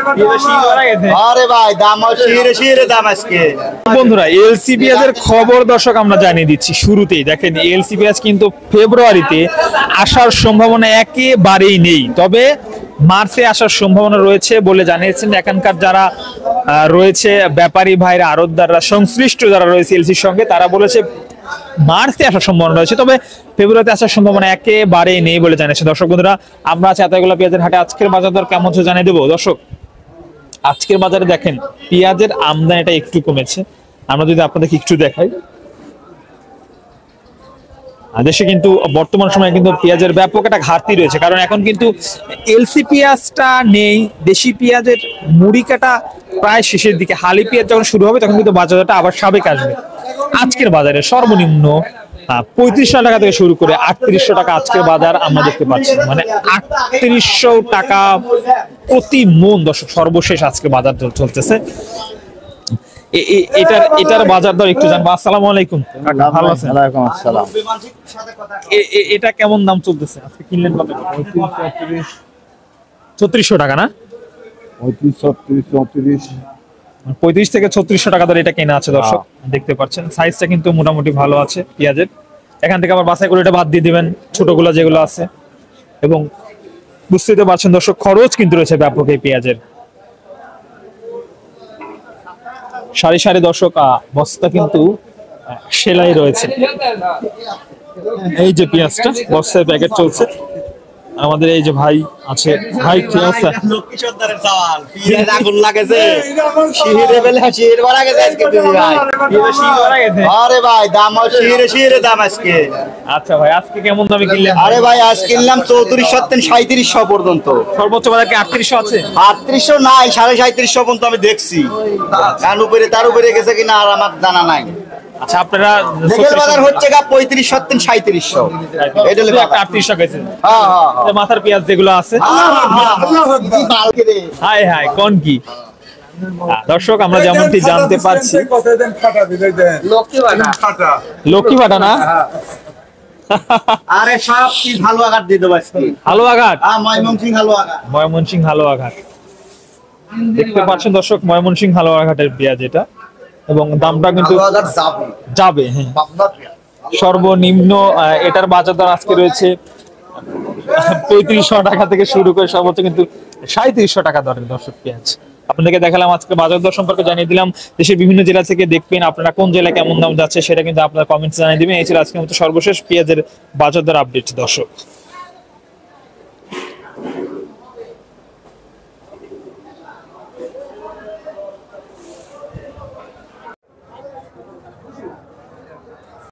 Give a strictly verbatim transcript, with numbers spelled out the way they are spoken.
আরে ভাই দাম শিরে শিরে দাম আজকে। বন্ধুরা এলসি পেঁয়াজের খবর দর্শক আমরা জানিয়ে দিচ্ছি শুরুতেই। দেখেন এলসি পেঁয়াজ কিন্তু ফেব্রুয়ারিতে আসার সম্ভাবনা একেবারেই নেই, তবে মার্চে আসার সম্ভাবনা রয়েছে বলে জানিয়েছেন এখানকার যারা রয়েছে ব্যাপারী ভাইরা, আড়তদাররা, সংশ্লিষ্ট যারা রয়েছে এলসির সঙ্গে, তারা বলেছে মার্চে আসার সম্ভাবনা রয়েছে, তবে ফেব্রুয়ারিতে আসার সম্ভাবনা একেবারেই নেই বলে জানিয়েছে। দর্শক বন্ধুরা আমরা আছি এতগুলো পেঁয়াজের হাটে, আজকের বাজার দর কেমন হচ্ছে জানিয়ে দেবো। দর্শক আজকের বাজারে দেখেন পেঁয়াজের আমদানিটা একটু কমেছে। আমরা যদি আপনাদেরকে একটু দেখাই, দেশে কিন্তু বর্তমান সময়ে কিন্তু পেঁয়াজের ব্যাপক একটা ঘাটতি রয়েছে, কারণ এখন কিন্তু এলসি পেঁয়াজটা নেই, দেশি পেঁয়াজের মুড়ি কাটা প্রায় শেষের দিকে, হালি পেঁয়াজ যখন শুরু হবে তখন কিন্তু বাজারটা আবার স্বাভাবিক আসবে। আজকের বাজারে সর্বনিম্ন পঁয়ত্রিশশো টাকা থেকে শুরু করে আটত্রিশশো টাকা আজকের বাজার আমরা দেখতে পাচ্ছি, মানে আটত্রিশশো টাকা প্রতি মন দর্শক সর্বশেষ আজকে বাজার চলতেছে। এটার এটার বাজার দর একটু জানবো। আসসালামু আলাইকুম, ভালো আছেন? ওয়ালাইকুম আসসালাম। এটা কেমন দাম চলতেছে আজকে? কিনলেন কত? ছত্রিশশো টাকা না? পঁয়ত্রিশ ছত্রিশ চৌত্রিশ পঁয়ত্রিশ থেকে ছত্রিশশো টাকা ধরে এটা কেনা আছে দর্শক, দেখতে পাচ্ছেন। সাইজটা কিন্তু মোটামুটি ভালো আছে পেঁয়াজের। এখান থেকে আবার বাছাই করে এটা বাদ দিয়ে দিবেন ছোটগুলো যেগুলো আছে, এবং বুঝতেই পারছেন দর্শক খরচ কিন্তু রয়েছে ব্যাপক এই পেঁয়াজের। সারি সারি দর্শক বস্তা কিন্তু সেলাই রয়েছে। এই যে পেঁয়াজটা বস্তায় প্যাকেট চলছে, আমাদের এই যে ভাই আছে। ভাই কি অবস্থা? আরে ভাই দাম শিরে শিরে দাম আজকে। আচ্ছা ভাই আজকে কেমন দামে কিনলেন? আরে ভাই আজ কিনলাম চৌত্রিশ সত্তর সাঁত্রিশশো পর্যন্ত। সর্বোচ্চ বাজার কি আটত্রিশশো আছে? আটত্রিশশো নাই, সাড়ে সাঁত্রিশশো পর্যন্ত আমি দেখছি। তার উপরে তার উপরে গেছে কিনা আর আমার জানা নাই। আচ্ছা আপনারা বাজার হচ্ছে গা পঁয়ত্রিশ সত্তর সাঁত্রিশশো, এটা আটত্রিশশো গেছে। হ্যাঁ হ্যাঁ মাথার পেঁয়াজ যেগুলো আছে, হায় হায় কোন কি দর্শক আমরা যেমনটি জানতে পারছি, লক্ষ্মী ভাটা না? আরে সব কি ভালো আঘাত দিয়ে দেবো আজকে। হালুয়াঘাট, ময়মনসিং হালুয়াঘাট, ময়মনসিং হালুয়াঘাট দেখতে পাচ্ছেন দর্শক, ময়মনসিং হালুয়াঘাটের পেঁয়াজ এটা, এবং দামটা কিন্তু যাবে। হ্যাঁ সর্বনিম্ন এটার বাজার দর আজকে রয়েছে পঁয়ত্রিশশো টাকা থেকে শুরু করে সর্বোচ্চ কিন্তু সাঁত্রিশশো টাকা দরের দর্শক পেঁয়াজ। আপনাদেরকে দেখালাম আজকে বাজার দর সম্পর্কে জানিয়ে দিলাম। দেশের বিভিন্ন জেলা থেকে দেখবেন আপনারা কোন জেলায় কেমন দাম যাচ্ছে সেটা কিন্তু আপনারা কমেন্টস জানিয়ে দিবেন। এই ছিল আজকের মতো সর্বশেষ পেঁয়াজের বাজার দর আপডেট দর্শক।